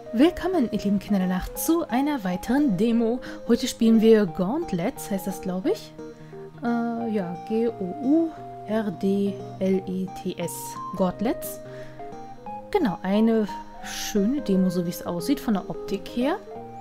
Willkommen, ihr lieben Kinder der Nacht, zu einer weiteren Demo. Heute spielen wir Gauntlets, heißt das, glaube ich. Ja, G-O-U-R-D-L-E-T-S. Gauntlets. Genau, eine schöne Demo, so wie es aussieht, von der Optik her.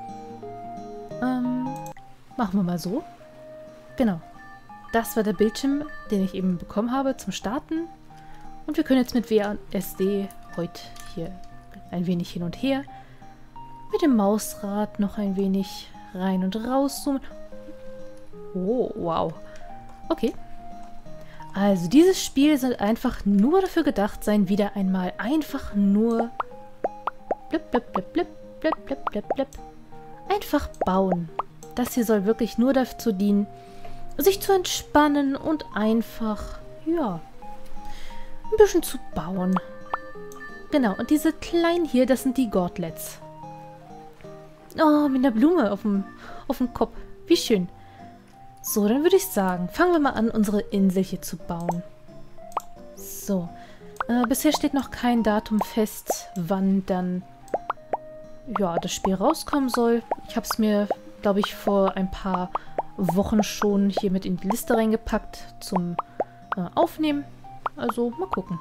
Machen wir mal so. Genau. Das war der Bildschirm, den ich eben bekommen habe zum Starten. Und wir können jetzt mit WASD heute hier ein wenig hin und her. Mit dem Mausrad noch ein wenig rein und raus zoomen. Oh, wow. Okay. Also dieses Spiel soll einfach nur dafür gedacht sein, wieder einmal einfach nur blip, blip, blip, blip, blip, blip, blip, blip. Einfach bauen. Das hier soll wirklich nur dazu dienen, sich zu entspannen und einfach, ja, ein bisschen zu bauen. Genau, und diese kleinen hier, das sind die Gauntlets. Oh, mit einer Blume auf dem Kopf. Wie schön. So, dann würde ich sagen, fangen wir mal an, unsere Insel hier zu bauen. So. Bisher steht noch kein Datum fest, wann dann ja, das Spiel rauskommen soll. Ich habe es mir, glaube ich, vor ein paar Wochen schon hier mit in die Liste reingepackt zum Aufnehmen. Also, mal gucken.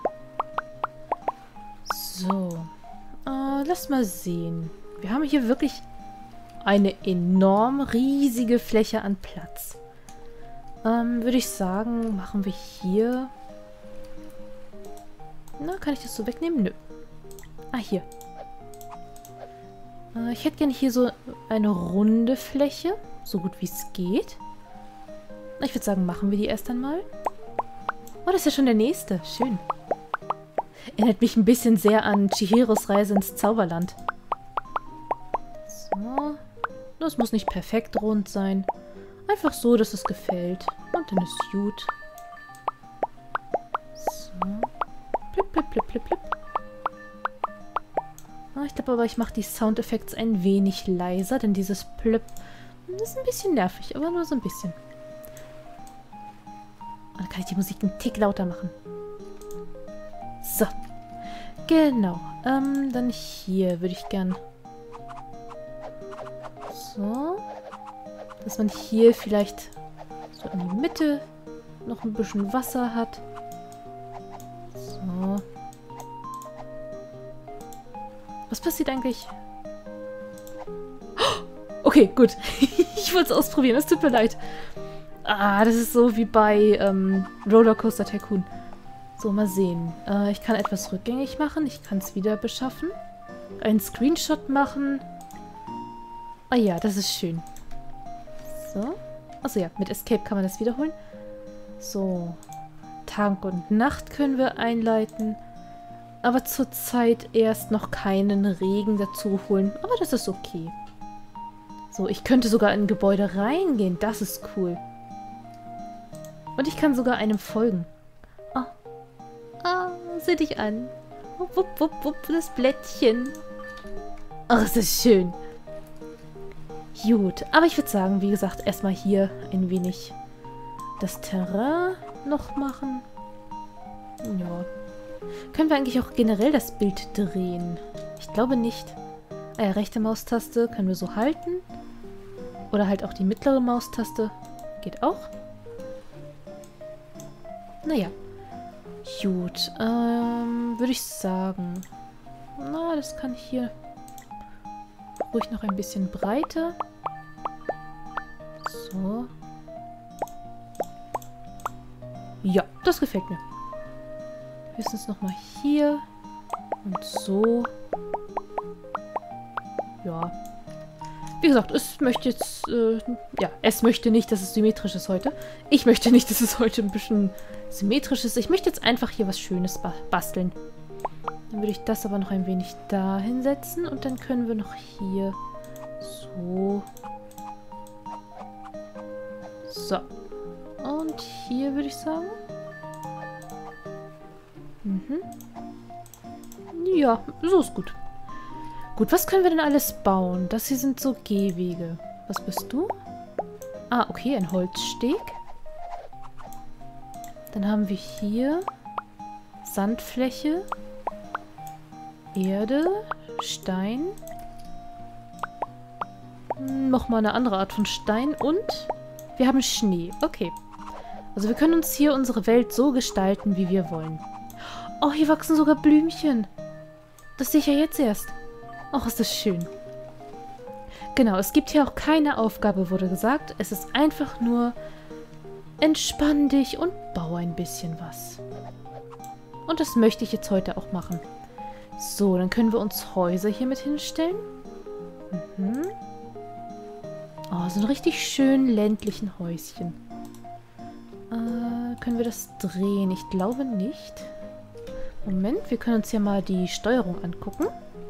So. Lass mal sehen. Wir haben hier wirklich eine enorm riesige Fläche an Platz. Würde ich sagen, machen wir hier... Na, kann ich das so wegnehmen? Nö. Ah, hier. Ich hätte gerne hier so eine runde Fläche. So gut wie es geht. Ich würde sagen, machen wir die erst einmal. Oh, das ist ja schon der nächste. Schön. Erinnert mich ein bisschen sehr an Chihiros Reise ins Zauberland. So. Das muss nicht perfekt rund sein. Einfach so, dass es gefällt. Und dann ist gut. So. Plip, plip, plip, plip, plip. Ich glaube aber, ich mache die Soundeffekte ein wenig leiser, denn dieses Plip ist ein bisschen nervig, aber nur so ein bisschen. Dann kann ich die Musik einen Tick lauter machen. So. Genau. Dann hier würde ich gern... So. Dass man hier vielleicht so in die Mitte noch ein bisschen Wasser hat. So. Was passiert eigentlich? Okay, gut. Ich wollte es ausprobieren. Es tut mir leid. Ah, das ist so wie bei Rollercoaster Tycoon. So, mal sehen. Ich kann etwas rückgängig machen. Ich kann es wieder beschaffen. Einen Screenshot machen. Ah ja, das ist schön. So. Achso, ja, mit Escape kann man das wiederholen. So. Tag und Nacht können wir einleiten. Aber zurzeit erst noch keinen Regen dazu holen. Aber das ist okay. So, ich könnte sogar in ein Gebäude reingehen. Das ist cool. Und ich kann sogar einem folgen. Oh. Ah, sieh dich an. Wupp, wupp, wupp, wupp, das Blättchen. Ach, es ist schön. Gut, aber ich würde sagen, wie gesagt, erstmal hier ein wenig das Terrain noch machen. Ja. Können wir eigentlich auch generell das Bild drehen? Ich glaube nicht. Ah ja, rechte Maustaste können wir so halten. Oder halt auch die mittlere Maustaste. Geht auch. Naja. Gut, würde ich sagen. Na, das kann ich hier ruhig noch ein bisschen breiter. So. Ja, das gefällt mir. Höchstens nochmal hier. Und so. Ja. Wie gesagt, es möchte jetzt, ja, es möchte nicht, dass es symmetrisch ist heute. Ich möchte nicht, dass es heute ein bisschen symmetrisch ist. Ich möchte jetzt einfach hier was Schönes basteln. Dann würde ich das aber noch ein wenig da hinsetzen. Und dann können wir noch hier so. So. Und hier würde ich sagen. Mhm. Ja, so ist gut. Gut, was können wir denn alles bauen? Das hier sind so Gehwege. Was bist du? Ah, okay, ein Holzsteg. Dann haben wir hier Sandfläche, Erde, Stein, Nochmal eine andere Art von Stein und wir haben Schnee. Okay. Also wir können uns hier unsere Welt so gestalten, wie wir wollen. Oh, hier wachsen sogar Blümchen. Das sehe ich ja jetzt erst. Och, ist das schön. Genau, es gibt hier auch keine Aufgabe, wurde gesagt. Es ist einfach nur entspann dich und bau ein bisschen was. Und das möchte ich jetzt heute auch machen. So, dann können wir uns Häuser hier mit hinstellen. Mhm. Oh, so einen richtig schönen ländlichen Häuschen. Können wir das drehen? Ich glaube nicht. Moment, wir können uns ja mal die Steuerung angucken.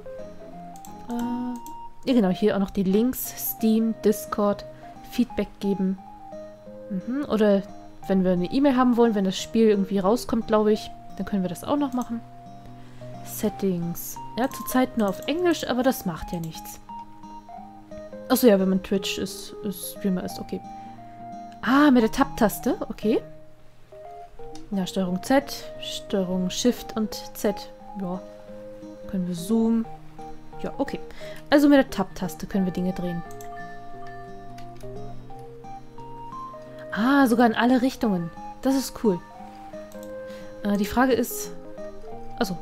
Ja genau, hier auch noch die Links, Steam, Discord, Feedback geben. Oder wenn wir eine E-Mail haben wollen, wenn das Spiel irgendwie rauskommt, glaube ich, dann können wir das auch noch machen. Settings. Ja, zurzeit nur auf Englisch, aber das macht ja nichts. Achso, ja, wenn man Twitch Streamer ist, okay. Ah, mit der Tab-Taste, okay. Ja, Steuerung Z, Steuerung Shift und Z. Ja, können wir zoomen. Ja, okay. Also mit der Tab-Taste können wir Dinge drehen. Ah, sogar in alle Richtungen. Das ist cool. Die Frage ist... Achso.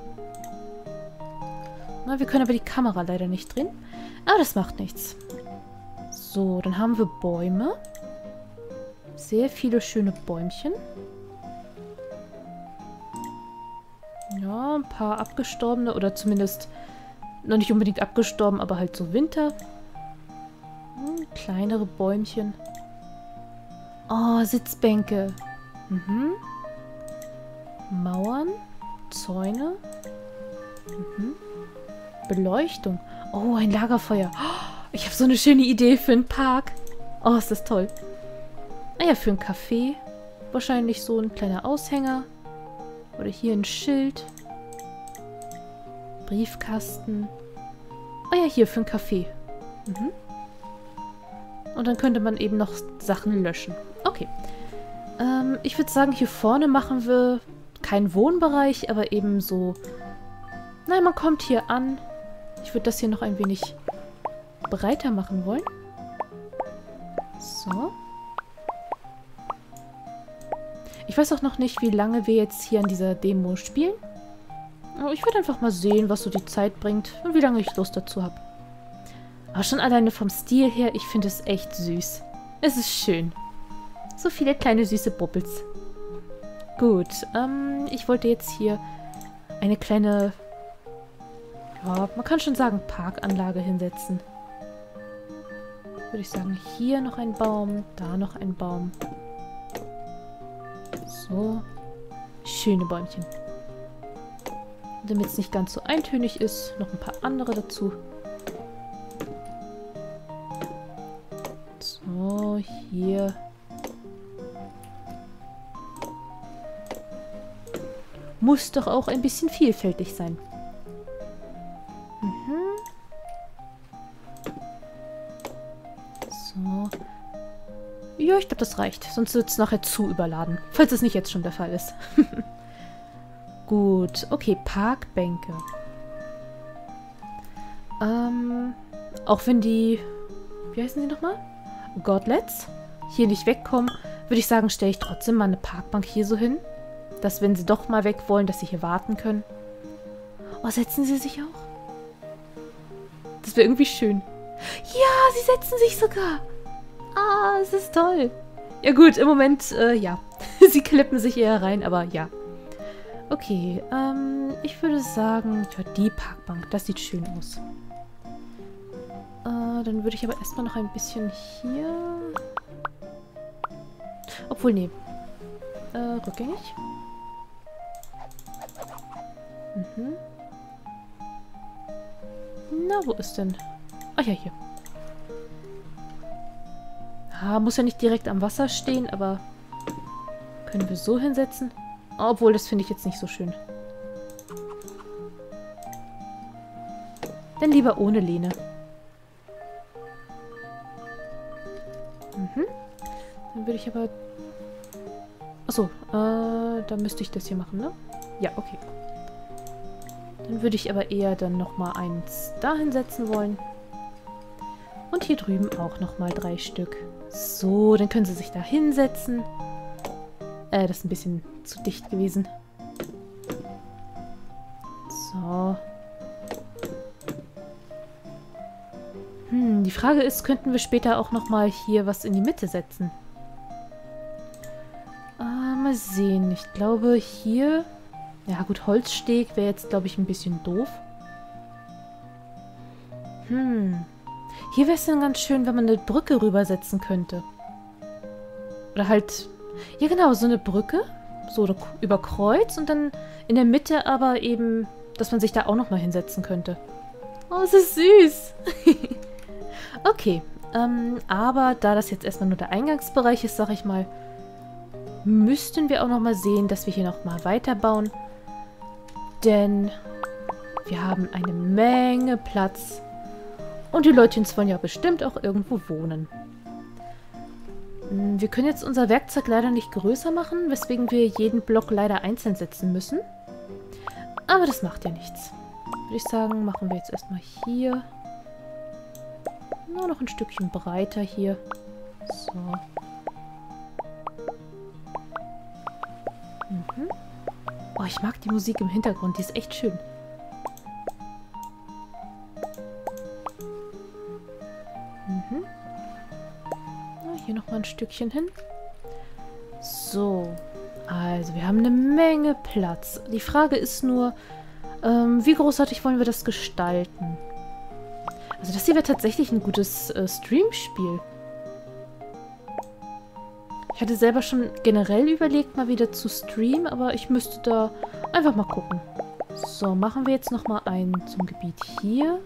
Na, wir können aber die Kamera leider nicht drehen. Aber das macht nichts. So, dann haben wir Bäume. Sehr viele schöne Bäumchen. Ja, ein paar abgestorbene oder zumindest noch nicht unbedingt abgestorben, aber halt so Winter. Kleinere Bäumchen. Oh, Sitzbänke. Mauern. Zäune. Beleuchtung. Oh, ein Lagerfeuer. Ich habe so eine schöne Idee für einen Park. Oh, ist das toll. Naja, für ein Café. Wahrscheinlich so ein kleiner Aushänger. Oder hier ein Schild. Briefkasten. Oh ja, hier für ein Café. Und dann könnte man eben noch Sachen löschen. Okay. Ich würde sagen, hier vorne machen wir keinen Wohnbereich, aber eben so... Nein, man kommt hier an. Ich würde das hier noch ein wenig breiter machen wollen. So. Ich weiß auch noch nicht, wie lange wir jetzt hier an dieser Demo spielen. Aber ich würde einfach mal sehen, was so die Zeit bringt und wie lange ich Lust dazu habe. Aber schon alleine vom Stil her, ich finde es echt süß. Es ist schön. So viele kleine süße Bubbles. Gut, ich wollte jetzt hier eine kleine, ja, man kann schon sagen, Parkanlage hinsetzen. Würde ich sagen, hier noch ein Baum, da noch ein Baum. So. Schöne Bäumchen. Damit es nicht ganz so eintönig ist, noch ein paar andere dazu. So, hier. Muss doch auch ein bisschen vielfältig sein. So. Ja, ich glaube, das reicht. Sonst wird es nachher zu überladen. Falls es nicht jetzt schon der Fall ist. Gut. Okay, Parkbänke. Auch wenn die... Wie heißen sie nochmal? Godlets hier nicht wegkommen, würde ich sagen, stelle ich trotzdem mal eine Parkbank hier so hin. Dass, wenn sie doch mal weg wollen, dass sie hier warten können. Oh, setzen sie sich auch? Das wäre irgendwie schön. Ja, sie setzen sich sogar. Ah, es ist toll. Ja gut, im Moment, ja. Sie klippen sich eher rein, aber ja. Okay, ich würde sagen, ja, die Parkbank, das sieht schön aus. Dann würde ich aber erstmal noch ein bisschen hier... Obwohl, nee. Rückgängig. Na, wo ist denn? Ach ja, hier. Ah, muss ja nicht direkt am Wasser stehen, aber können wir so hinsetzen? Obwohl, das finde ich jetzt nicht so schön. Dann lieber ohne Lehne. Dann würde ich aber... Achso, da müsste ich das hier machen, ne? Ja, okay. Dann würde ich aber eher dann nochmal eins da hinsetzen wollen. Und hier drüben auch nochmal 3 Stück. So, dann können sie sich da hinsetzen. Das ist ein bisschen zu dicht gewesen. So. Die Frage ist, könnten wir später auch nochmal hier was in die Mitte setzen? Mal sehen. Ich glaube hier... Ja gut, Holzsteg wäre jetzt, glaube ich, ein bisschen doof. Hier wäre es dann ganz schön, wenn man eine Brücke rübersetzen könnte. Oder halt... Ja genau, so eine Brücke. So über Kreuz und dann in der Mitte aber eben, dass man sich da auch nochmal hinsetzen könnte. Oh, es ist süß. Okay, aber da das jetzt erstmal nur der Eingangsbereich ist, sag ich mal, müssten wir auch nochmal sehen, dass wir hier nochmal weiterbauen. Denn wir haben eine Menge Platz. Und die Leutchens wollen ja bestimmt auch irgendwo wohnen. Wir können jetzt unser Werkzeug leider nicht größer machen, weswegen wir jeden Block leider einzeln setzen müssen. Aber das macht ja nichts. Würde ich sagen, machen wir jetzt erstmal hier. Nur noch ein Stückchen breiter hier. So. Oh, ich mag die Musik im Hintergrund. Die ist echt schön. Hier nochmal ein Stückchen hin. So. Also, wir haben eine Menge Platz. Die Frage ist nur, wie großartig wollen wir das gestalten? Also, das hier wäre tatsächlich ein gutes Stream-Spiel. Ich hatte selber schon generell überlegt, mal wieder zu streamen, aber ich müsste da einfach mal gucken. So, machen wir jetzt nochmal einen zum Gebiet hier.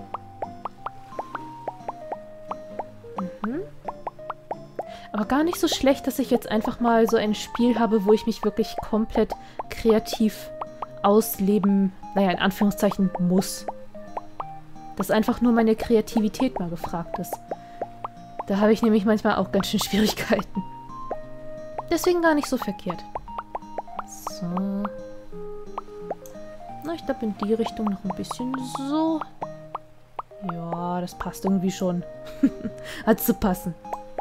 Aber gar nicht so schlecht, dass ich jetzt einfach mal so ein Spiel habe, wo ich mich wirklich komplett kreativ ausleben, naja, in Anführungszeichen, muss. Dass einfach nur meine Kreativität mal gefragt ist. Da habe ich nämlich manchmal auch ganz schön Schwierigkeiten. Deswegen gar nicht so verkehrt. So. Na, ich glaube in die Richtung noch ein bisschen so. Ja, das passt irgendwie schon. Hat zu passen.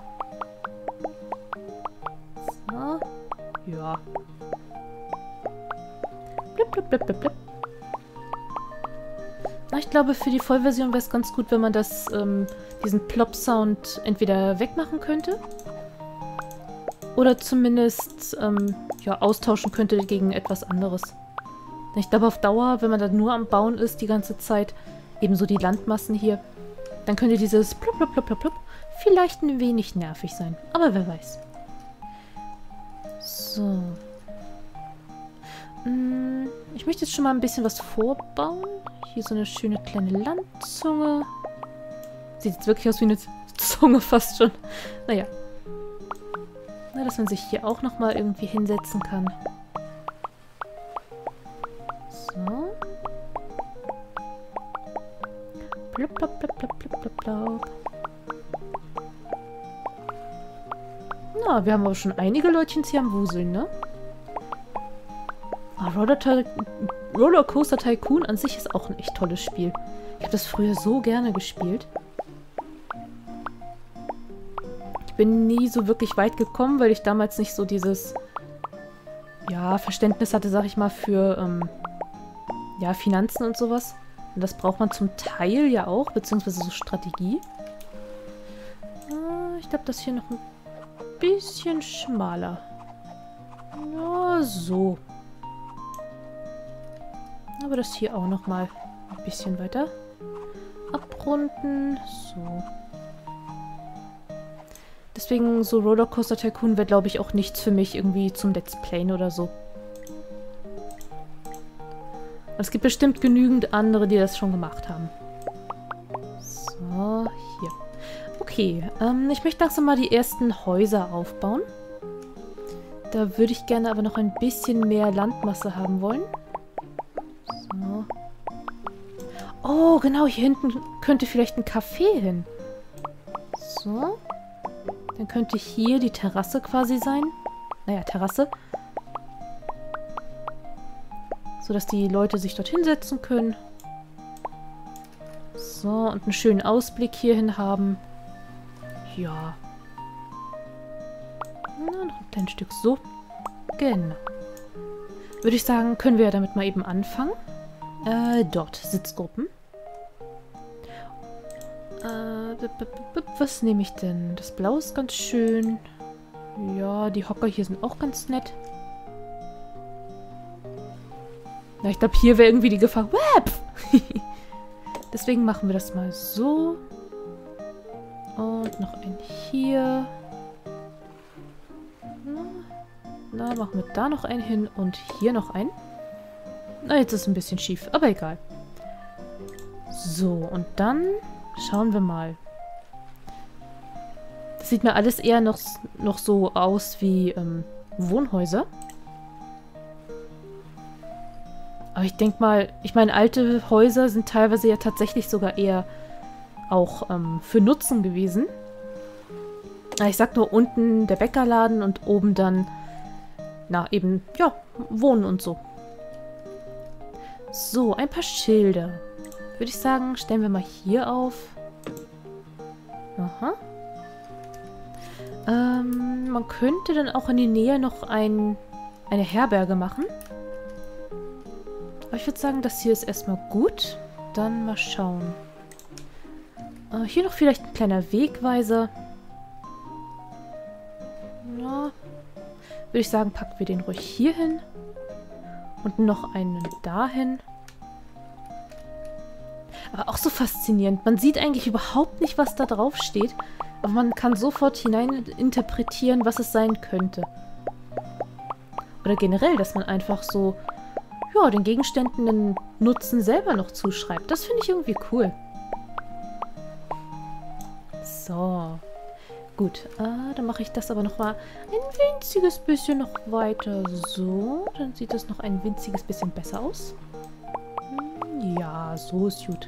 So. Ja. Blip, blip, blip, blip, blip. Na, ich glaube, für die Vollversion wäre es ganz gut, wenn man das, diesen Plop-Sound entweder wegmachen könnte. Oder zumindest, ja, austauschen könnte gegen etwas anderes. Ich glaube, auf Dauer, wenn man da nur am Bauen ist, die ganze Zeit, ebenso die Landmassen hier, dann könnte dieses Plop, Plop, Plop, Plop, Plop vielleicht ein wenig nervig sein. Aber wer weiß. So. Ich möchte jetzt schon mal ein bisschen was vorbauen. Hier so eine schöne kleine Landzunge. Sieht jetzt wirklich aus wie eine Zunge fast schon. Naja. Na, dass man sich hier auch nochmal irgendwie hinsetzen kann. So. Blub, blub, blub, blub, blub, blub, blub. Na, wir haben aber schon einige Leutchens hier am Wuseln, ne? Ah, Roller Coaster Tycoon an sich ist auch ein echt tolles Spiel. Ich habe das früher so gerne gespielt. Ich bin nie so wirklich weit gekommen, weil ich damals nicht so dieses, ja, Verständnis hatte, sag ich mal, für, ja, Finanzen und sowas. Und das braucht man zum Teil ja auch, beziehungsweise so Strategie. Ich glaube, das hier noch ein bisschen schmaler. Ja, so. Aber das hier auch noch mal ein bisschen weiter abrunden. So. Deswegen so Rollercoaster Tycoon wäre, glaube ich, auch nichts für mich irgendwie zum Let's Playen oder so. Und es gibt bestimmt genügend andere, die das schon gemacht haben. So, hier. Okay, ich möchte langsam mal die ersten Häuser aufbauen. Da würde ich gerne aber noch ein bisschen mehr Landmasse haben wollen. So. Oh, genau, hier hinten könnte vielleicht ein Café hin. So. Dann könnte hier die Terrasse quasi sein. Naja, Terrasse. So, dass die Leute sich dort hinsetzen können. So, und einen schönen Ausblick hierhin haben. Ja. Na, noch ein kleines Stück so. Genau. Würde ich sagen, können wir ja damit mal eben anfangen. Dort, Sitzgruppen. Was nehme ich denn? Das Blau ist ganz schön. Ja, die Hocker hier sind auch ganz nett. Na, ich glaube, hier wäre irgendwie die Gefahr. Deswegen machen wir das mal so. Und noch ein hier. Na, machen wir da noch einen hin und hier noch einen. Na, jetzt ist es ein bisschen schief, aber egal. So, und dann schauen wir mal. Das sieht mir alles eher noch so aus wie Wohnhäuser. Aber ich denke mal, ich meine, alte Häuser sind teilweise ja tatsächlich sogar eher auch für Nutzen gewesen. Ich sag nur unten der Bäckerladen und oben dann, na eben, ja, Wohnen und so. So, ein paar Schilder. Würde ich sagen, stellen wir mal hier auf. Aha. Man könnte dann auch in die Nähe noch eine Herberge machen. Aber ich würde sagen, das hier ist erstmal gut. Dann mal schauen. Hier noch vielleicht ein kleiner Wegweiser. Ja. Würde ich sagen, packen wir den ruhig hier hin. Und noch einen dahin. Aber auch so faszinierend. Man sieht eigentlich überhaupt nicht, was da drauf steht. Aber man kann sofort hineininterpretieren, was es sein könnte. Oder generell, dass man einfach so, ja, den Gegenständen den Nutzen selber noch zuschreibt. Das finde ich irgendwie cool. So. Gut, dann mache ich das aber nochmal ein winziges bisschen noch weiter. So, dann sieht das noch ein winziges bisschen besser aus. Ja, so ist gut.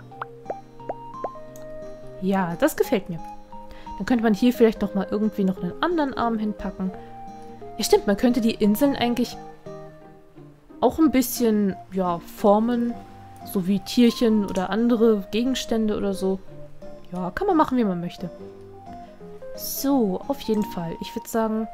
Ja, das gefällt mir. Dann könnte man hier vielleicht nochmal irgendwie noch einen anderen Arm hinpacken. Ja, stimmt, man könnte die Inseln eigentlich auch ein bisschen, ja, formen. So wie Tierchen oder andere Gegenstände oder so. Ja, kann man machen, wie man möchte. So, auf jeden Fall. Ich würde sagen...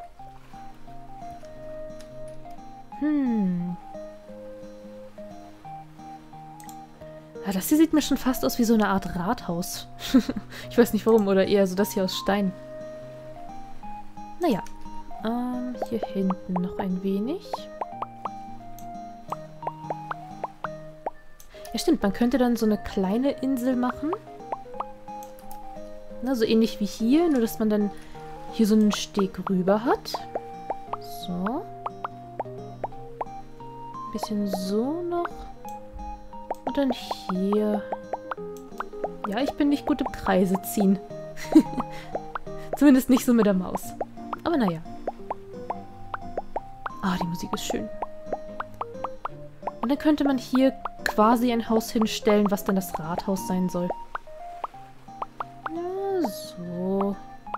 Ja, das hier sieht mir schon fast aus wie so eine Art Rathaus. Ich weiß nicht warum, oder eher so das hier aus Stein. Naja. Hier hinten noch ein wenig. Ja, stimmt. Man könnte dann so eine kleine Insel machen. Na, so ähnlich wie hier, nur dass man dann hier so einen Steg rüber hat. So. Ein bisschen so noch. Und dann hier. Ja, ich bin nicht gut im Kreise ziehen. Zumindest nicht so mit der Maus. Aber naja. Ah, die Musik ist schön. Und dann könnte man hier quasi ein Haus hinstellen, was dann das Rathaus sein soll. Ja, so.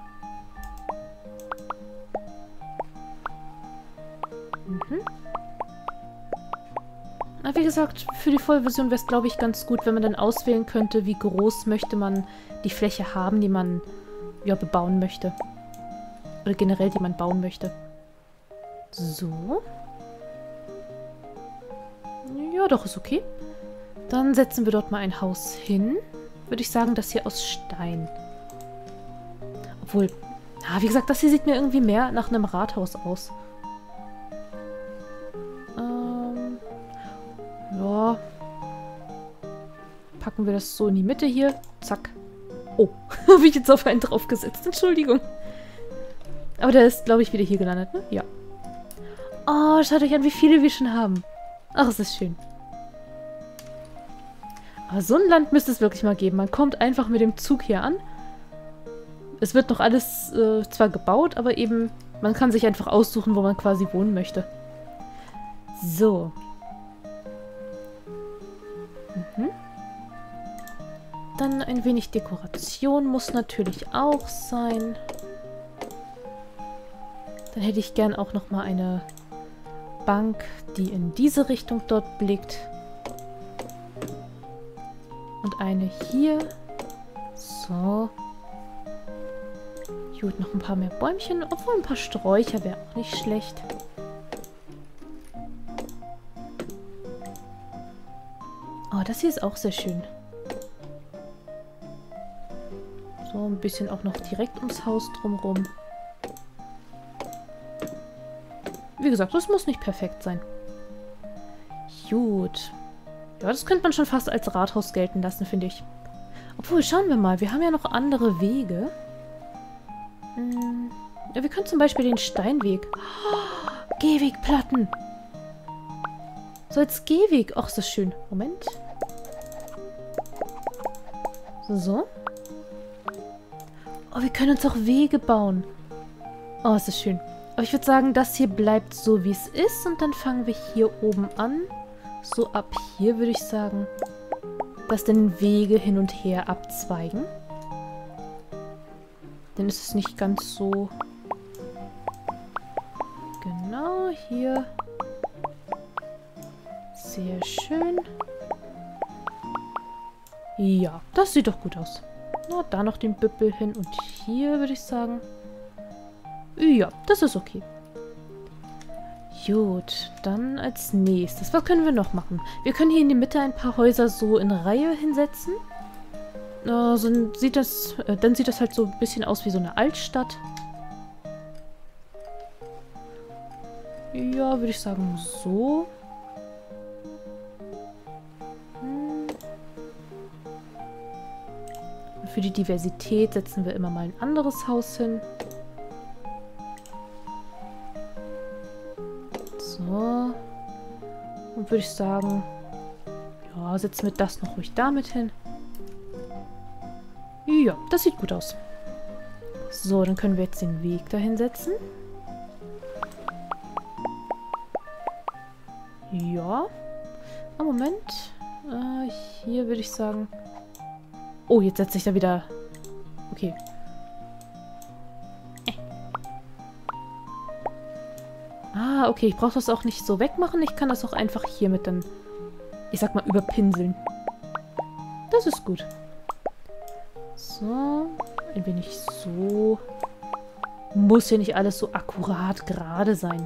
Na, wie gesagt, für die Vollversion wäre es, glaube ich, ganz gut, wenn man dann auswählen könnte, wie groß möchte man die Fläche haben, die man, ja, bebauen möchte. Oder generell, die man bauen möchte. So. Ja, doch, ist okay. Dann setzen wir dort mal ein Haus hin. Würde ich sagen, das hier aus Stein. Obwohl, wie gesagt, das hier sieht mir irgendwie mehr nach einem Rathaus aus. Ja. Packen wir das so in die Mitte hier. Zack. Oh, habe ich jetzt auf einen draufgesetzt. Entschuldigung. Aber der ist, glaube ich, wieder hier gelandet, ne? Ja. Oh, schaut euch an, wie viele wir schon haben. Ach, es ist schön. Aber so ein Land müsste es wirklich mal geben. Man kommt einfach mit dem Zug hier an. Es wird noch alles zwar gebaut, aber eben, man kann sich einfach aussuchen, wo man quasi wohnen möchte. So. Dann ein wenig Dekoration muss natürlich auch sein. Dann hätte ich gern auch noch mal eine Bank, die in diese Richtung dort blickt. Und eine hier. So. Gut, noch ein paar mehr Bäumchen. Obwohl ein paar Sträucher wäre auch nicht schlecht. Oh, das hier ist auch sehr schön. So, ein bisschen auch noch direkt ums Haus drumherum. Wie gesagt, das muss nicht perfekt sein. Gut. Ja, das könnte man schon fast als Rathaus gelten lassen, finde ich. Obwohl, schauen wir mal. Wir haben ja noch andere Wege. Ja, wir können zum Beispiel den Steinweg. Oh, Gehwegplatten. So als Gehweg. Ach, ist das schön. Moment. So. Oh, wir können uns auch Wege bauen. Oh, ist das schön. Aber ich würde sagen, das hier bleibt so, wie es ist. Und dann fangen wir hier oben an. So ab hier würde ich sagen, dass dann Wege hin und her abzweigen. Dann ist es nicht ganz so... Genau, hier. Sehr schön. Ja, das sieht doch gut aus. Na, da noch den Büppel hin und hier würde ich sagen. Ja, das ist okay. Gut, dann als nächstes. Was können wir noch machen? Wir können hier in die Mitte ein paar Häuser so in Reihe hinsetzen. So dann sieht das halt so ein bisschen aus wie so eine Altstadt. Ja, würde ich sagen so. Für die Diversität setzen wir immer mal ein anderes Haus hin. So. Und würde ich sagen, ja, setzen wir das noch ruhig damit hin. Ja, das sieht gut aus. So, dann können wir jetzt den Weg dahin setzen. Ja. Ah, Moment. Hier würde ich sagen... Oh, jetzt setze ich da wieder... Okay. Ah, okay. Ich brauche das auch nicht so wegmachen. Ich kann das auch einfach hiermit dann, ich sag mal, überpinseln. Das ist gut. So. Ein wenig so. Muss ja nicht alles so akkurat gerade sein.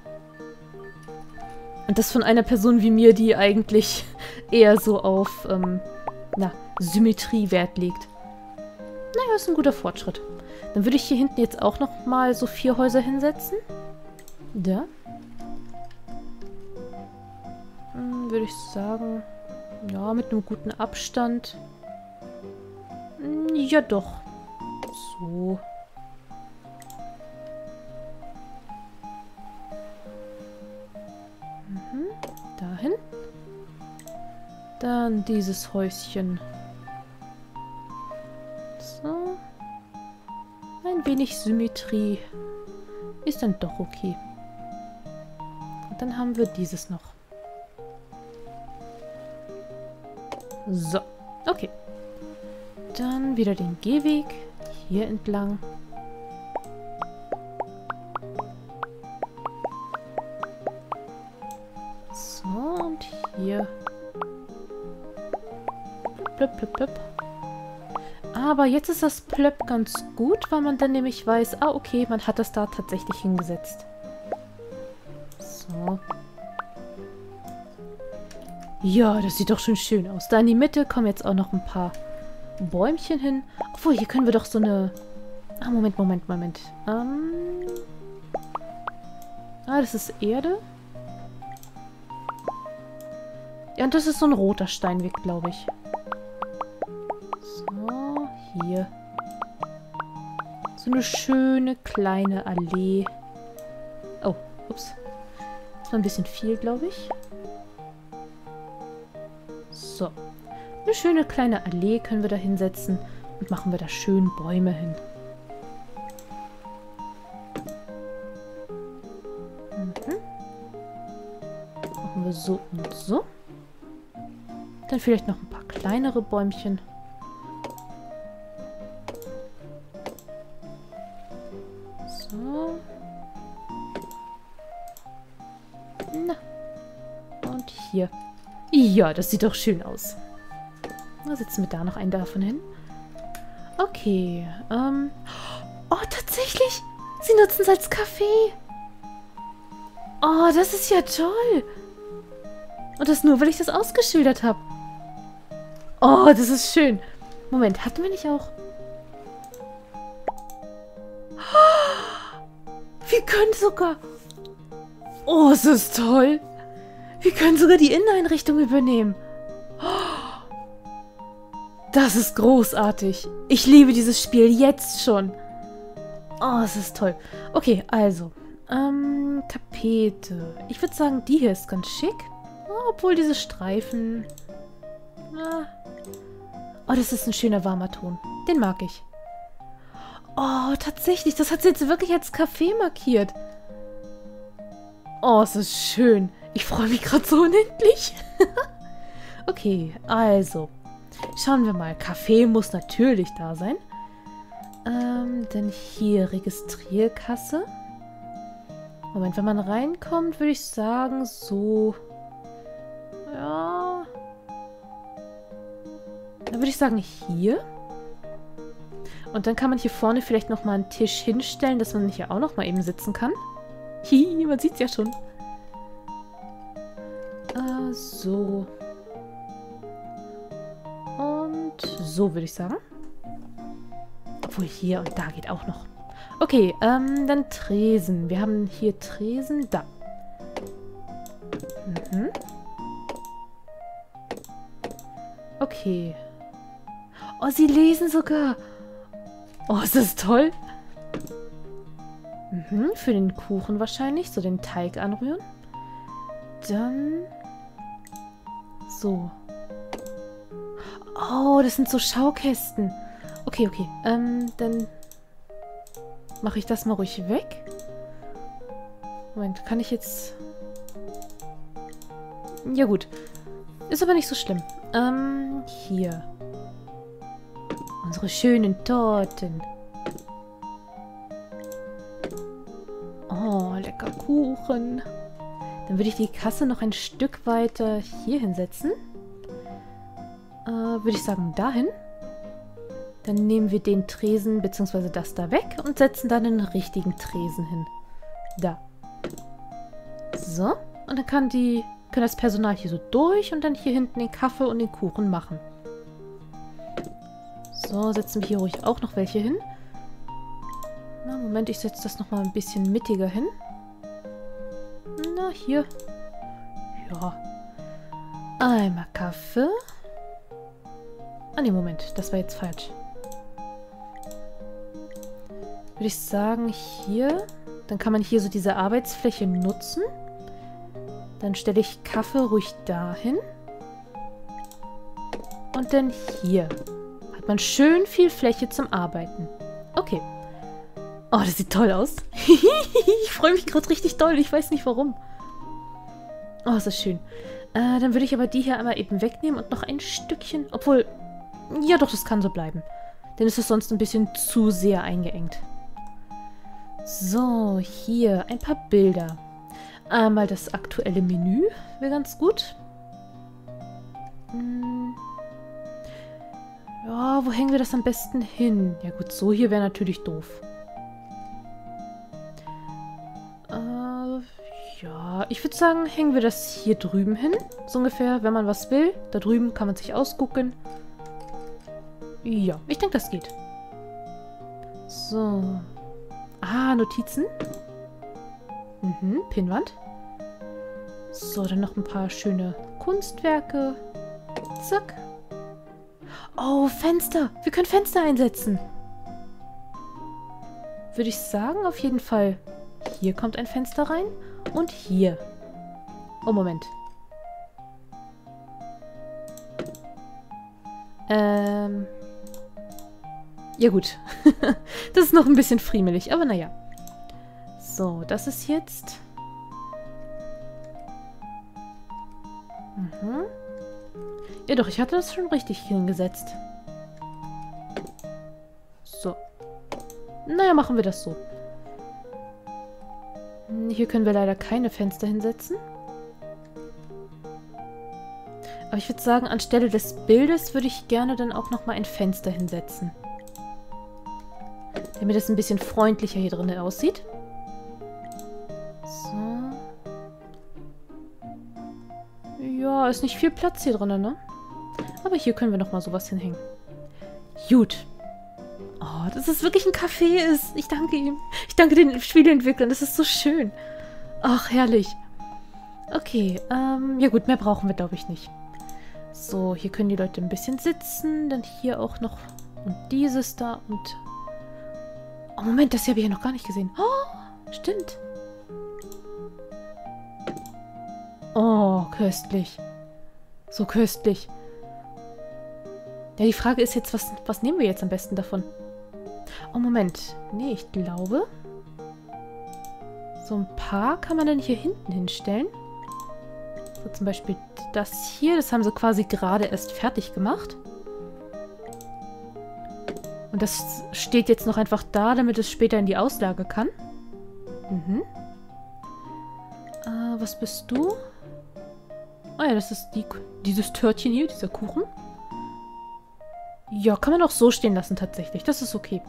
Und das von einer Person wie mir, die eigentlich eher so auf, Symmetrie Wert legt. Naja, ist ein guter Fortschritt. Dann würde ich hier hinten jetzt auch noch mal so 4 Häuser hinsetzen. Da. Würde ich sagen, ja, mit einem guten Abstand. Ja, doch. So. Dahin. Dann dieses Häuschen. So. Ein wenig Symmetrie ist dann doch okay. Und dann haben wir dieses noch. So. Okay. Dann wieder den Gehweg hier entlang. So, und hier. Plöpp, plöpp, plöpp. Aber jetzt ist das Plöpp ganz gut, weil man dann nämlich weiß, ah, okay, man hat das da tatsächlich hingesetzt. So. Ja, das sieht doch schon schön aus. Da in die Mitte kommen jetzt auch noch ein paar Bäumchen hin. Obwohl, hier können wir doch so eine... Ah, Moment. Das ist Erde. Ja, und das ist so ein roter Steinweg, glaube ich. So, hier. So eine schöne kleine Allee. Oh, ups. Das war ein bisschen viel, glaube ich. So. Eine schöne kleine Allee können wir da hinsetzen und machen wir da schön Bäume hin. Machen wir so und so. Dann vielleicht noch ein paar kleinere Bäumchen. So. Na. Und hier. Ja, das sieht doch schön aus. Setzen wir da noch einen davon hin. Okay. Oh, tatsächlich. Sie nutzen es als Kaffee. Oh, das ist ja toll. Und das nur, weil ich das ausgeschildert habe. Oh, das ist schön. Moment, hatten wir nicht auch... Wir können sogar... Oh, es ist toll. Wir können sogar die Inneneinrichtung übernehmen. Das ist großartig. Ich liebe dieses Spiel jetzt schon. Oh, es ist toll. Okay, also. Tapete. Ich würde sagen, die hier ist ganz schick. Oh, obwohl diese Streifen... Oh, das ist ein schöner warmer Ton. Den mag ich. Oh, tatsächlich. Das hat sie jetzt wirklich als Café markiert. Oh, es ist schön. Ich freue mich gerade so unendlich. Okay, also. Schauen wir mal. Kaffee muss natürlich da sein. Dann hier Registrierkasse. Moment, wenn man reinkommt, würde ich sagen, so... Ja... Dann würde ich sagen, hier. Und dann kann man hier vorne vielleicht nochmal einen Tisch hinstellen, dass man hier auch nochmal eben sitzen kann. Hihi, man sieht es ja schon. So. Und so würde ich sagen. Obwohl hier und da geht auch noch. Okay, dann Tresen. Wir haben hier Tresen. Da. Mhm. Okay. Oh, sie lesen sogar. Oh, ist das toll. Mhm, für den Kuchen wahrscheinlich. So den Teig anrühren. Dann... So. Oh, das sind so Schaukästen. Okay, okay. Dann mache ich das mal ruhig weg. Moment, kann ich jetzt... Ja gut. Ist aber nicht so schlimm. Hier. Unsere schönen Torten. Oh, lecker Kuchen. Dann würde ich die Kasse noch ein Stück weiter hier hinsetzen. Würde ich sagen, dahin. Dann nehmen wir den Tresen bzw. das da weg und setzen dann den richtigen Tresen hin. Da. So. Und dann kann das Personal hier so durch und dann hier hinten den Kaffee und den Kuchen machen. So, setzen wir hier ruhig auch noch welche hin. Na, Moment, ich setze das nochmal ein bisschen mittiger hin. Na, hier. Ja. Einmal Kaffee. Ah, ne, Moment. Das war jetzt falsch. Würde ich sagen, hier. Dann kann man hier so diese Arbeitsfläche nutzen. Dann stelle ich Kaffee ruhig dahin. Und dann hier. Hat man schön viel Fläche zum Arbeiten. Okay. Oh, das sieht toll aus. Ich freue mich gerade richtig doll. Ich weiß nicht warum. Oh, ist das schön. Dann würde ich aber die hier einmal eben wegnehmen und noch ein Stückchen... Obwohl... Ja doch, das kann so bleiben. Denn es ist sonst ein bisschen zu sehr eingeengt. So, hier ein paar Bilder. Einmal das aktuelle Menü. Wäre ganz gut. Ja, wo hängen wir das am besten hin? Ja gut, so hier wäre natürlich doof. Ja, ich würde sagen, hängen wir das hier drüben hin. So ungefähr, wenn man was will. Da drüben kann man sich ausgucken. Ja, ich denke, das geht. So. Ah, Notizen. Mhm, Pinnwand. So, dann noch ein paar schöne Kunstwerke. Zack. Oh, Fenster. Wir können Fenster einsetzen. Würde ich sagen, auf jeden Fall. Hier kommt ein Fenster rein. Und hier. Oh, Moment. Ja gut. Das ist noch ein bisschen friemelig, aber naja. So, das ist jetzt... Mhm. Ja doch, ich hatte das schon richtig hingesetzt. So. Naja, machen wir das so. Hier können wir leider keine Fenster hinsetzen. Aber ich würde sagen, anstelle des Bildes würde ich gerne dann auch nochmal ein Fenster hinsetzen. Damit es ein bisschen freundlicher hier drin aussieht. So. Ja, ist nicht viel Platz hier drin, ne? Aber hier können wir nochmal sowas hinhängen. Gut. Oh, dass es wirklich ein Café ist. Ich danke ihm. Ich danke den Spieleentwicklern. Das ist so schön. Ach, herrlich. Okay, ja gut, mehr brauchen wir, glaube ich, nicht. So, hier können die Leute ein bisschen sitzen. Dann hier auch noch. Und dieses da und... Oh, Moment, das habe ich ja noch gar nicht gesehen. Oh, stimmt. Oh, köstlich. So köstlich. Ja, die Frage ist jetzt, was nehmen wir jetzt am besten davon? Oh, Moment. Nee, ich glaube... So ein paar kann man dann hier hinten hinstellen. So zum Beispiel das hier. Das haben sie quasi gerade erst fertig gemacht. Und das steht jetzt noch einfach da, damit es später in die Auslage kann. Mhm. Was bist du? Ah ja, das ist dieses Törtchen hier, dieser Kuchen. Ja, kann man auch so stehen lassen tatsächlich. Das ist okay.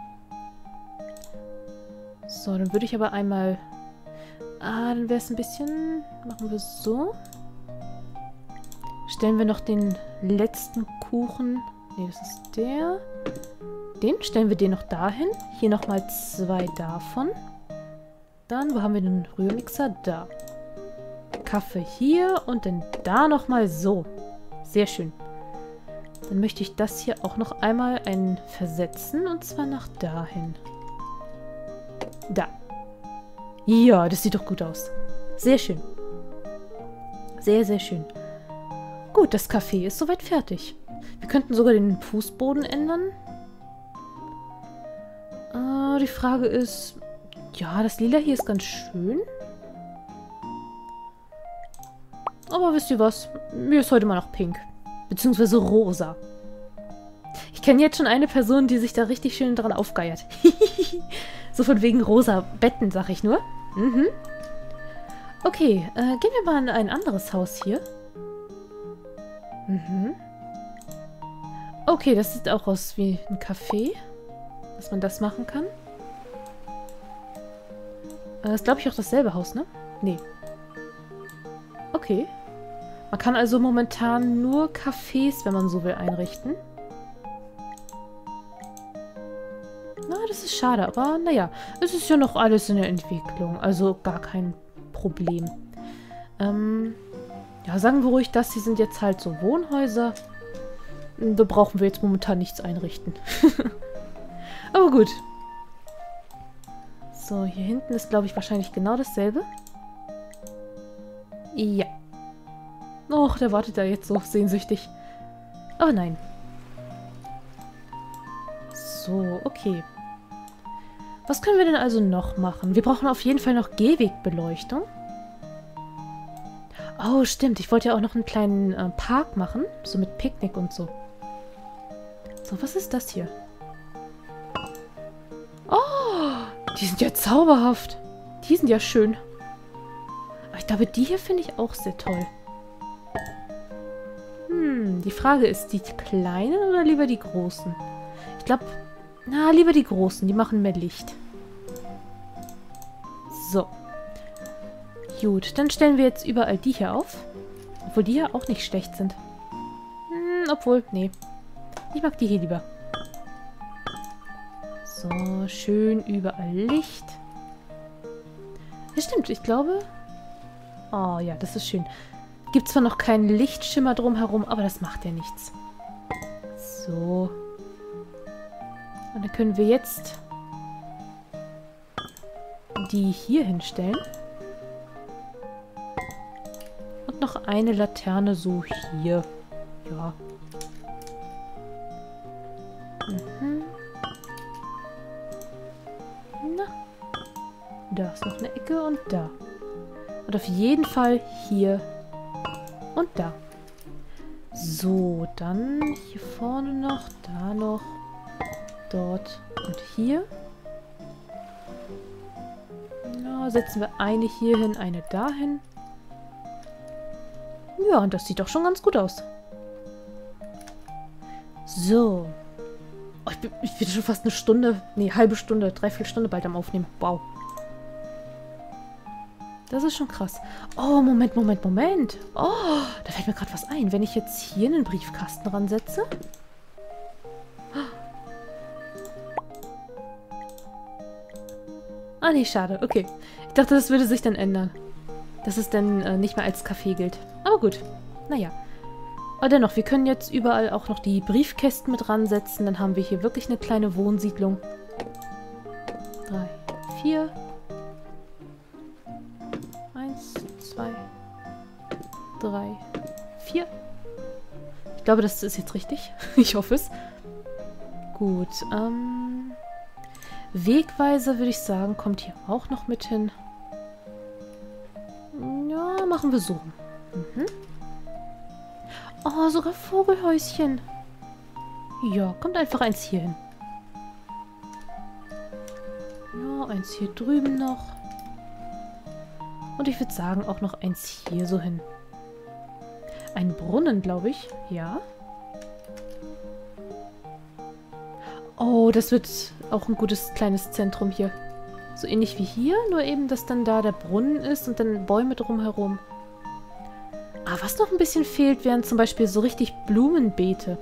So, dann würde ich aber einmal... dann wäre es ein bisschen... Machen wir so. Stellen wir noch den letzten Kuchen... Ne, das ist der... Den stellen wir den noch dahin. Hier nochmal 2 davon. Dann, wo haben wir den Rührmixer? Da. Kaffee hier und dann da nochmal so. Sehr schön. Dann möchte ich das hier auch noch einmal versetzen und zwar nach dahin. Da. Ja, das sieht doch gut aus. Sehr schön. Sehr, sehr schön. Gut, das Café ist soweit fertig. Wir könnten sogar den Fußboden ändern. Die Frage ist... Ja, das Lila hier ist ganz schön. Aber wisst ihr was? Mir ist heute mal noch pink. Beziehungsweise rosa. Ich kenne jetzt schon eine Person, die sich da richtig schön dran aufgeiert. So von wegen rosa Betten, sag ich nur. Mhm. Okay, gehen wir mal in ein anderes Haus hier. Mhm. Okay, das sieht auch aus wie ein Café. Dass man das machen kann. Das ist, glaube ich, auch dasselbe Haus, ne? Nee. Okay. Man kann also momentan nur Cafés, wenn man so will, einrichten. Na, das ist schade, aber naja. Es ist ja noch alles in der Entwicklung. Also gar kein Problem. Ja, sagen wir ruhig, das hier sind jetzt halt so Wohnhäuser. Da brauchen wir jetzt momentan nichts einrichten. Aber gut. So, hier hinten ist, glaube ich, wahrscheinlich genau dasselbe. Ja. Och, der wartet da jetzt so sehnsüchtig. Aber nein. So, okay. Was können wir denn also noch machen? Wir brauchen auf jeden Fall noch Gehwegbeleuchtung. Oh, stimmt. Ich wollte ja auch noch einen kleinen Park machen. So mit Picknick und so. So, was ist das hier? Oh, die sind ja zauberhaft. Die sind ja schön. Aber ich glaube, die hier finde ich auch sehr toll. Die Frage ist, die kleinen oder lieber die großen? Ich glaube, na, lieber die großen. Die machen mehr Licht. So. Gut, dann stellen wir jetzt überall die hier auf. Obwohl die ja auch nicht schlecht sind. Obwohl, nee. Ich mag die hier lieber. So, schön überall Licht. Ja, stimmt, ich glaube... Oh ja, das ist schön. Gibt zwar noch keinen Lichtschimmer drumherum, aber das macht ja nichts. So. Und dann können wir jetzt die hier hinstellen. Und noch eine Laterne so hier. Ja. Mhm. Na. Da ist noch eine Ecke und da. Und auf jeden Fall hier und da. So, dann hier vorne noch, da noch, dort und hier. Na, setzen wir eine hier hin, eine dahin. Ja, und das sieht doch schon ganz gut aus. So. Oh, ich bin schon fast eine Stunde, nee, halbe Stunde, dreiviertel Stunde bald am Aufnehmen. Wow. Das ist schon krass. Oh, Moment. Oh, da fällt mir gerade was ein. Wenn ich jetzt hier einen Briefkasten ransetze. Ah, nee, schade. Okay. Ich dachte, das würde sich dann ändern. Dass es dann nicht mehr als Café gilt. Aber gut. Naja. Aber dennoch, wir können jetzt überall auch noch die Briefkästen mit ransetzen. Dann haben wir hier wirklich eine kleine Wohnsiedlung. 3, 4. 1, 2, 3, 4. Ich glaube, das ist jetzt richtig. Ich hoffe es. Gut, Wegweiser würde ich sagen, kommt hier auch noch mit hin. Ja, machen wir so. Mhm. Oh, sogar Vogelhäuschen. Ja, kommt einfach eins hier hin. Ja, eins hier drüben noch. Und ich würde sagen, auch noch eins hier so hin. Ein Brunnen, glaube ich. Ja. Oh, das wird auch ein gutes kleines Zentrum hier. So ähnlich wie hier, nur eben, dass dann da der Brunnen ist und dann Bäume drumherum. Ah, was noch ein bisschen fehlt, wären zum Beispiel so richtig Blumenbeete.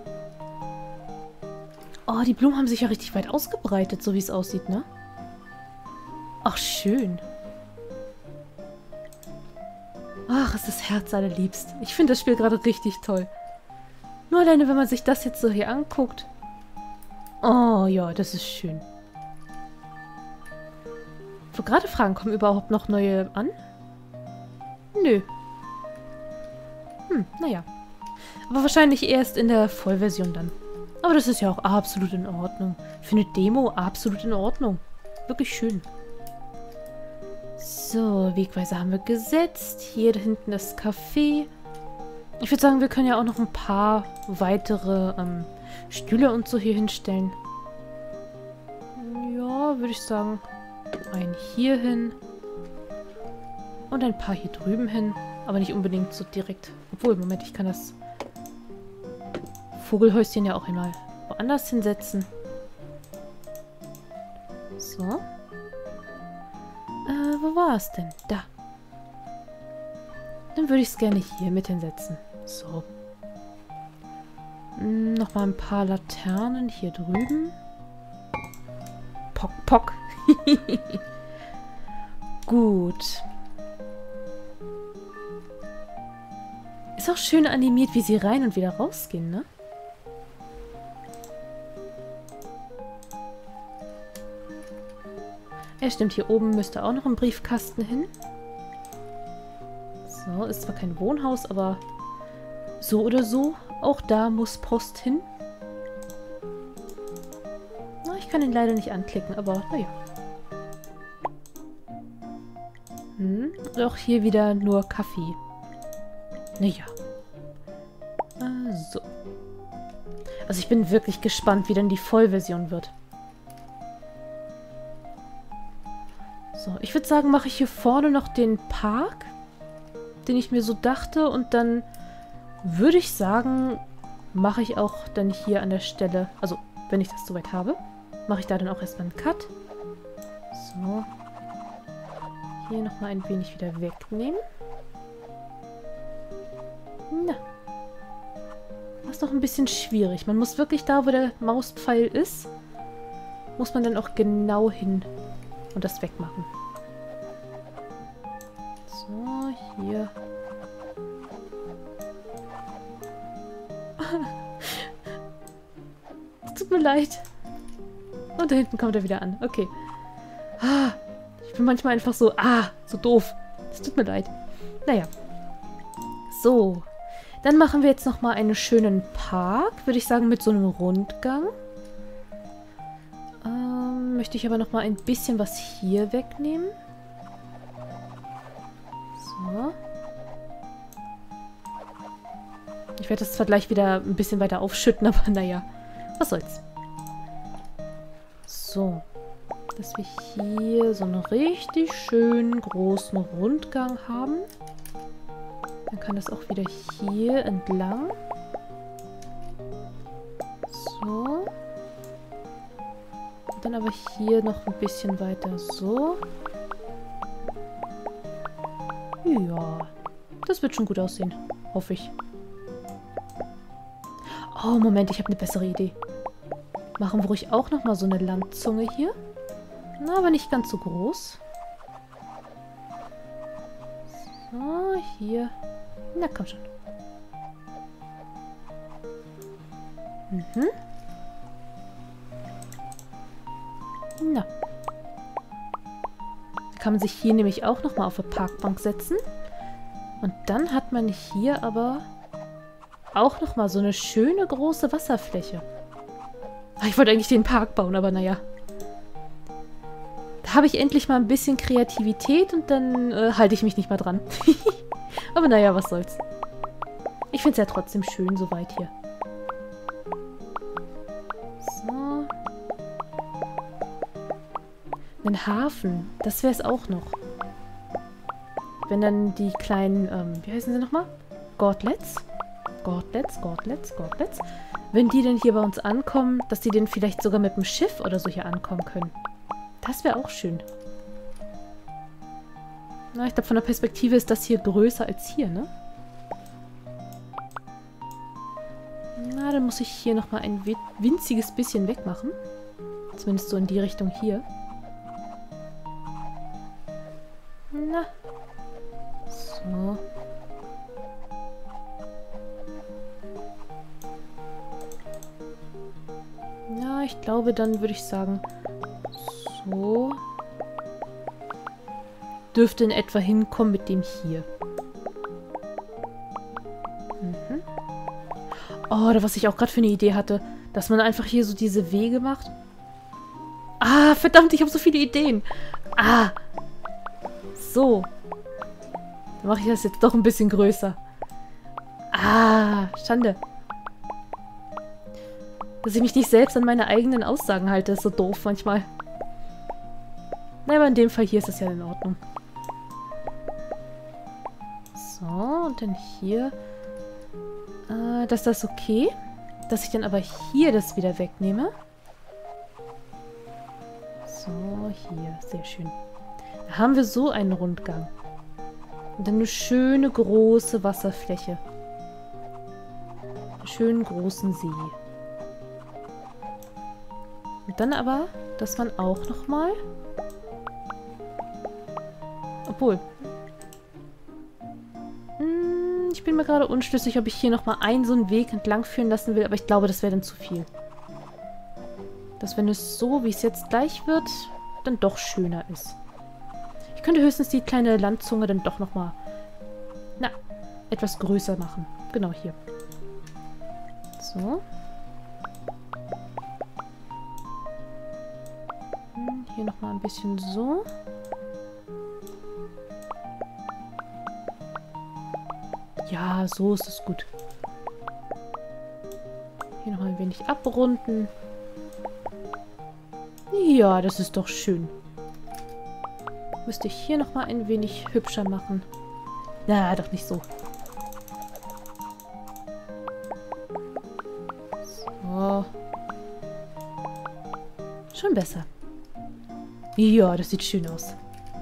Oh, die Blumen haben sich ja richtig weit ausgebreitet, so wie es aussieht, ne? Ach, schön. Ach, ist das Herz allerliebst. Ich finde das Spiel gerade richtig toll. Nur alleine, wenn man sich das jetzt so hier anguckt. Oh, ja, das ist schön. Ich wollte gerade fragen, kommen überhaupt noch neue an? Nö. Naja. Aber wahrscheinlich erst in der Vollversion dann. Aber das ist ja auch absolut in Ordnung. Für eine Demo absolut in Ordnung. Wirklich schön. So, Wegweiser haben wir gesetzt. Hier hinten das Café. Ich würde sagen, wir können ja auch noch ein paar weitere Stühle und so hier hinstellen. Ja, würde ich sagen. Einen hier hin. Und ein paar hier drüben hin. Aber nicht unbedingt so direkt. Obwohl, Moment, ich kann das Vogelhäuschen ja auch einmal woanders hinsetzen. So. Wo war es denn? Da. Dann würde ich es gerne hier mit hinsetzen. So. Nochmal ein paar Laternen hier drüben. Pock, pock. Gut. Ist auch schön animiert, wie sie rein und wieder rausgehen, ne? Ja, stimmt, hier oben müsste auch noch ein Briefkasten hin. So, ist zwar kein Wohnhaus, aber so oder so, auch da muss Post hin. Na, ich kann ihn leider nicht anklicken, aber naja. Und auch hier wieder nur Kaffee. Naja. So. Also ich bin wirklich gespannt, wie dann die Vollversion wird. So, ich würde sagen, mache ich hier vorne noch den Park, den ich mir so dachte. Und dann würde ich sagen, mache ich auch dann hier an der Stelle, also wenn ich das soweit habe, mache ich da dann auch erstmal einen Cut. So. Hier nochmal ein wenig wieder wegnehmen. Na. Das ist doch ein bisschen schwierig. Man muss wirklich da, wo der Mauspfeil ist, muss man dann auch genau hin und das wegmachen. So, hier. Tut mir leid. Und da hinten kommt er wieder an. Okay. Ich bin manchmal einfach so, so doof. Es tut mir leid. Naja. So. Dann machen wir jetzt nochmal einen schönen Park, würde ich sagen, mit so einem Rundgang. Möchte ich aber nochmal ein bisschen was hier wegnehmen. So. Ich werde das zwar gleich wieder ein bisschen weiter aufschütten, aber naja, was soll's. So. Dass wir hier so einen richtig schönen großen Rundgang haben. Dann kann das auch wieder hier entlang. So. Und dann aber hier noch ein bisschen weiter so. Ja. Das wird schon gut aussehen. Hoffe ich. Oh, Moment, ich habe eine bessere Idee. Machen wir ruhig auch nochmal so eine Landzunge hier. Na, aber nicht ganz so groß. So, hier. Na, komm schon. Mhm. Na. Dann kann man sich hier nämlich auch nochmal auf eine Parkbank setzen. Und dann hat man hier aber auch nochmal so eine schöne große Wasserfläche. Ach, ich wollte eigentlich den Park bauen, aber naja. Da habe ich endlich mal ein bisschen Kreativität und dann halte ich mich nicht mal dran. Aber naja, was soll's. Ich finde es ja trotzdem schön soweit hier. So. Ein Hafen, das wäre es auch noch. Wenn dann die kleinen, wie heißen sie nochmal? Gauntlets? Gauntlets. Wenn die denn hier bei uns ankommen, dass die denn vielleicht sogar mit dem Schiff oder so hier ankommen können. Das wäre auch schön. Na, ich glaube, von der Perspektive ist das hier größer als hier, ne? Na, dann muss ich hier nochmal ein winziges bisschen wegmachen. Zumindest so in die Richtung hier. Na. So. Ja, ich glaube, dann würde ich sagen, so. Dürfte in etwa hinkommen mit dem hier. Mhm. Oh, oder was ich auch gerade für eine Idee hatte, dass man einfach hier so diese Wege macht. Ah, verdammt, ich habe so viele Ideen. Ah. So. Dann mache ich das jetzt doch ein bisschen größer. Ah, Schande. Dass ich mich nicht selbst an meine eigenen Aussagen halte, ist so doof manchmal. Na, aber in dem Fall hier ist es ja in Ordnung. So, und dann hier. Ist das okay? Dass ich dann aber hier das wieder wegnehme. So, hier. Sehr schön. Da haben wir so einen Rundgang. Und dann eine schöne große Wasserfläche. Einen schönen großen See. Und dann aber, dass man auch nochmal... Obwohl... Ich bin mir gerade unschlüssig, ob ich hier nochmal einen so einen Weg entlang führen lassen will, aber ich glaube, das wäre dann zu viel. Dass wenn es so, wie es jetzt gleich wird, dann doch schöner ist. Ich könnte höchstens die kleine Landzunge dann doch nochmal, na, etwas größer machen. Genau hier. So. Hier nochmal ein bisschen so. Ja, so ist es gut. Hier noch ein wenig abrunden. Ja, das ist doch schön. Müsste ich hier noch mal ein wenig hübscher machen. Na, doch nicht so. So. Schon besser. Ja, das sieht schön aus.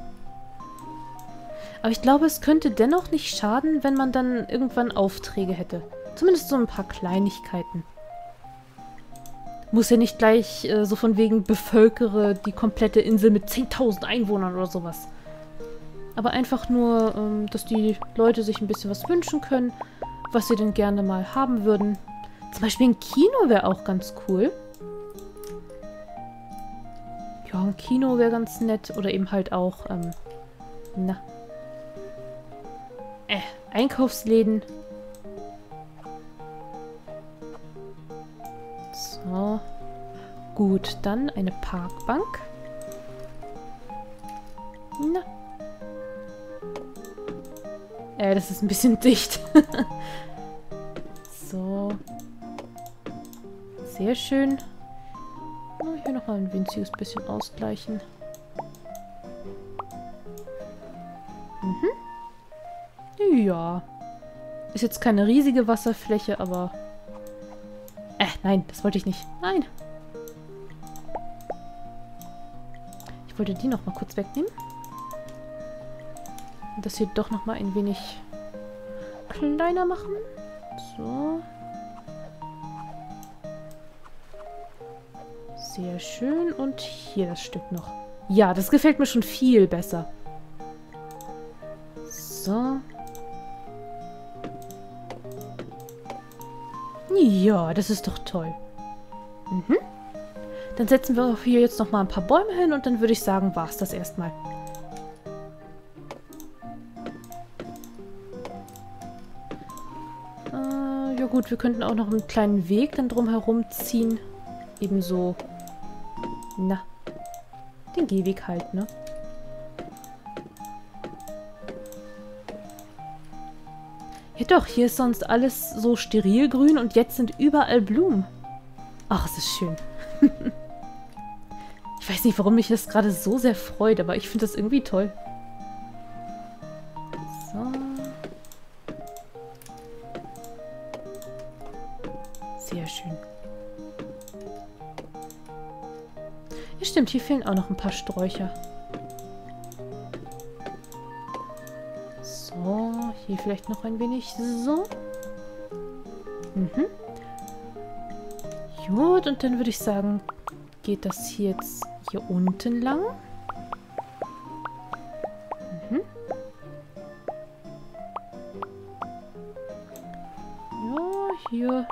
Aber ich glaube, es könnte dennoch nicht schaden, wenn man dann irgendwann Aufträge hätte. Zumindest so ein paar Kleinigkeiten. Muss ja nicht gleich so von wegen bevölkere die komplette Insel mit 10.000 Einwohnern oder sowas. Aber einfach nur, dass die Leute sich ein bisschen was wünschen können, was sie denn gerne mal haben würden. Zum Beispiel ein Kino wäre auch ganz cool. Ja, ein Kino wäre ganz nett. Oder eben halt auch, Einkaufsläden. So. Gut, dann eine Parkbank. Na. Das ist ein bisschen dicht. So. Sehr schön. Hier nochmal ein winziges bisschen ausgleichen. Mhm. Ja. Ist jetzt keine riesige Wasserfläche, aber... nein, das wollte ich nicht. Nein. Ich wollte die noch mal kurz wegnehmen. Und das hier doch noch mal ein wenig kleiner machen. So. Sehr schön. Und hier das Stück noch. Ja, das gefällt mir schon viel besser. So. Ja, das ist doch toll. Mhm. Dann setzen wir hier jetzt noch mal ein paar Bäume hin und dann würde ich sagen, war es das erstmal. Ja gut, wir könnten auch noch einen kleinen Weg dann drum herum ziehen. Ebenso, na, den Gehweg halt, ne? Ja doch, hier ist sonst alles so sterilgrün und jetzt sind überall Blumen. Ach, es ist schön. Ich weiß nicht, warum mich das gerade so sehr freut, aber ich finde das irgendwie toll. So. Sehr schön. Ja, stimmt, hier fehlen auch noch ein paar Sträucher. So, hier vielleicht noch ein wenig so. Mhm. Gut, und dann würde ich sagen, geht das hier jetzt hier unten lang. Mhm. Ja, hier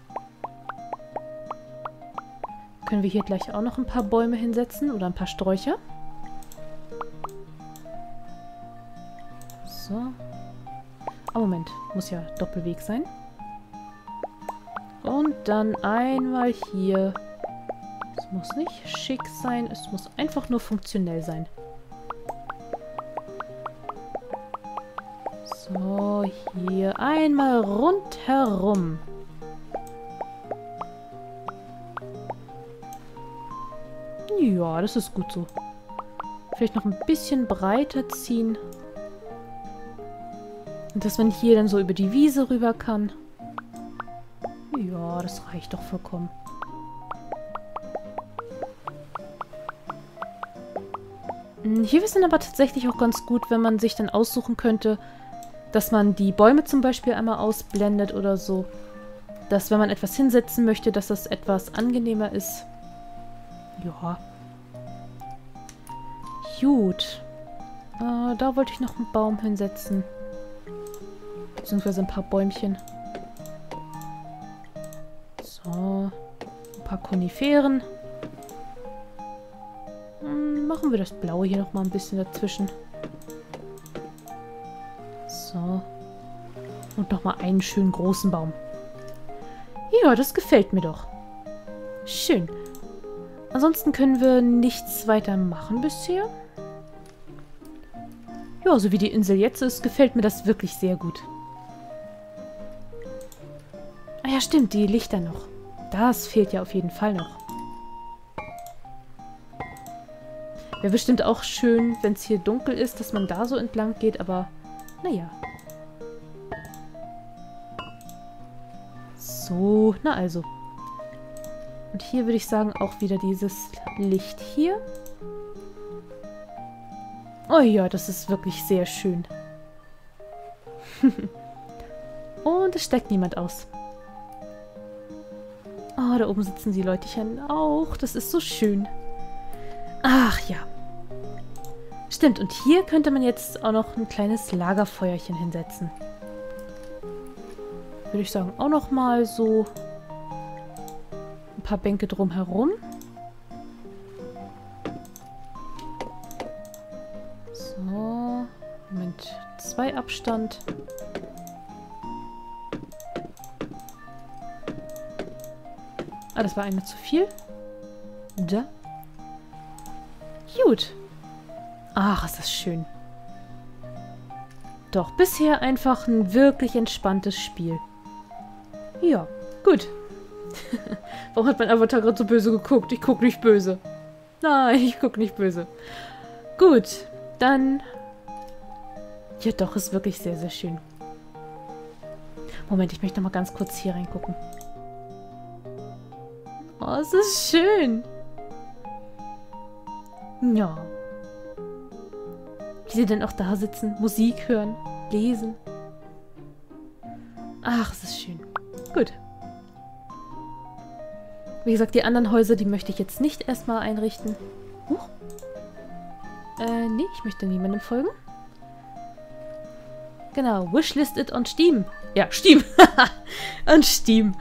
können wir hier gleich auch noch ein paar Bäume hinsetzen oder ein paar Sträucher. So. Oh, Moment. Muss ja Doppelweg sein. Und dann einmal hier. Es muss nicht schick sein, es muss einfach nur funktionell sein. So, hier einmal rundherum. Ja, das ist gut so. Vielleicht noch ein bisschen breiter ziehen. Und dass man hier dann so über die Wiese rüber kann. Ja, das reicht doch vollkommen. Hier wäre es dann aber tatsächlich auch ganz gut, wenn man sich dann aussuchen könnte, dass man die Bäume zum Beispiel einmal ausblendet oder so. Dass, wenn man etwas hinsetzen möchte, dass das etwas angenehmer ist. Ja. Gut. Da wollte ich noch einen Baum hinsetzen. Beziehungsweise ein paar Bäumchen. So. Ein paar Koniferen. Machen wir das Blaue hier noch mal ein bisschen dazwischen. So. Und noch mal einen schönen großen Baum. Ja, das gefällt mir doch. Schön. Ansonsten können wir nichts weiter machen bisher. Ja, so wie die Insel jetzt ist, gefällt mir das wirklich sehr gut. Ah ja, stimmt, die Lichter noch. Das fehlt ja auf jeden Fall noch. Wäre bestimmt auch schön, wenn es hier dunkel ist, dass man da so entlang geht, aber naja. So, na also. Und hier würde ich sagen auch wieder dieses Licht hier. Oh ja, das ist wirklich sehr schön. Und es steigt niemand aus. Oh, da oben sitzen die Leutchen auch. Das ist so schön. Ach ja. Stimmt, und hier könnte man jetzt auch noch ein kleines Lagerfeuerchen hinsetzen. Würde ich sagen, auch noch mal so ein paar Bänke drumherum. So, Moment, 2 Abstand. Ah, das war einmal zu viel. Da. Gut. Ach, ist das schön. Doch, bisher einfach ein wirklich entspanntes Spiel. Ja, gut. Warum hat mein Avatar gerade so böse geguckt? Ich gucke nicht böse. Nein, ich gucke nicht böse. Gut, dann... Ja, doch, ist wirklich sehr, sehr schön. Moment, ich möchte noch mal ganz kurz hier reingucken. Oh, es ist schön. Ja. Wie sie denn auch da sitzen, Musik hören, lesen. Ach, es ist schön. Gut. Wie gesagt, die anderen Häuser, die möchte ich jetzt nicht erstmal einrichten. Huch. Nee, ich möchte niemandem folgen. Genau, wishlisted on Steam. Ja, Steam. On Steam.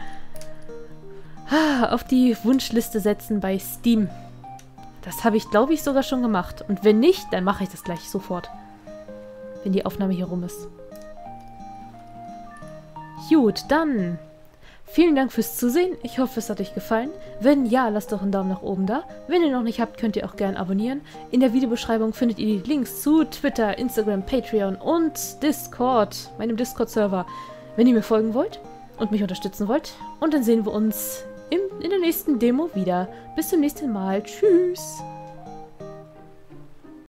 Auf die Wunschliste setzen bei Steam. Das habe ich, glaube ich, sogar schon gemacht. Und wenn nicht, dann mache ich das gleich sofort. Wenn die Aufnahme hier rum ist. Gut, dann vielen Dank fürs Zusehen. Ich hoffe, es hat euch gefallen. Wenn ja, lasst doch einen Daumen nach oben da. Wenn ihr noch nicht habt, könnt ihr auch gerne abonnieren. In der Videobeschreibung findet ihr die Links zu Twitter, Instagram, Patreon und Discord, meinem Discord-Server, wenn ihr mir folgen wollt und mich unterstützen wollt. Und dann sehen wir uns in der nächsten Demo wieder. Bis zum nächsten Mal. Tschüss!